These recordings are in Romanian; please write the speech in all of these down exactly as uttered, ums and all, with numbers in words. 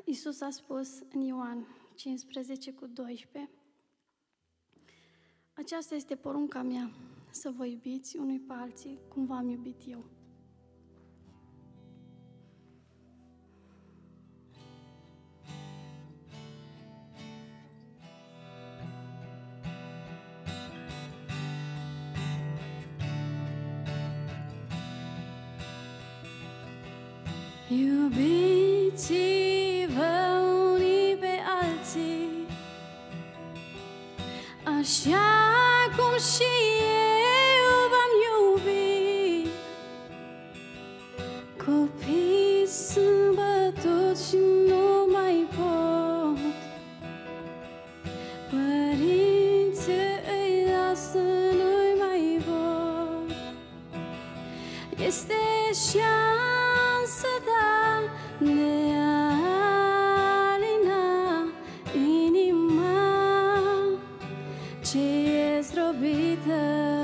Iisus a spus în Ioan cincisprezece cu doisprezece: aceasta este porunca mea, să vă iubiți unii pe alții cum v-am iubit eu. Iubiți-vă unii pe alții, așa cum și eu v-am iubit. Copiii sunt bătuți și nu mai pot, părinții îi lasă, nu-i mai vor. Este șansa ta de a alina inima ce e zdrobită.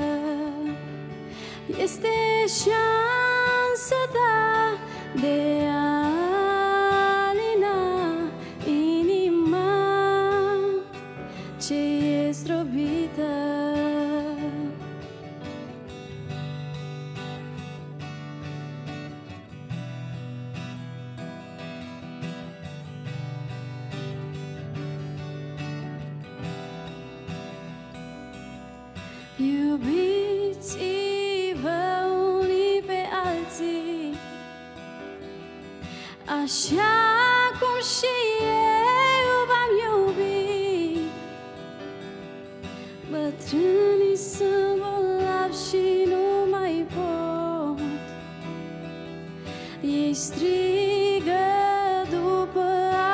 Este șansa ta de a alina inima ce e zdrobită. Iubiți-vă unii pe alții, așa cum și eu v-am iubit. Bătrânii sunt bolnavi și nu mai pot, ei strigă după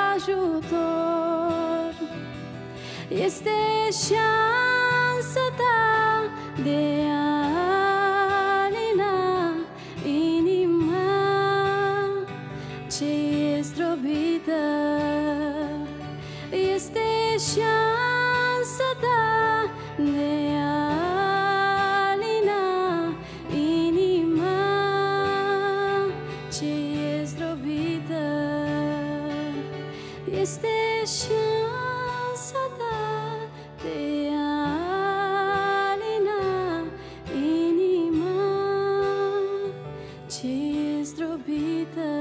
ajutor. Este șansa ta de a alina inima ce e zdrobită. Este șansa ta de a alina inima ce e zdrobită. Este șansa ta de a alina inima ce e zdrobită.